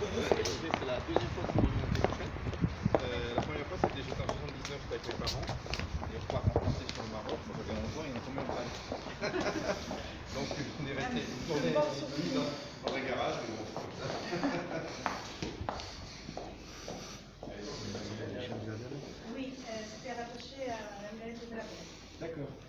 C'est la deuxième fois qu'on est monté en fait. La première fois c'était j'étais en 79 avec mes parents. Et on part en français sur le Maroc. Moi j'avais 11 ans, il y en a combien de temps? Donc on est resté une journée dans un garage. Mais bon, comme ça. Oui, c'était rattaché à la mairie de la. D'accord.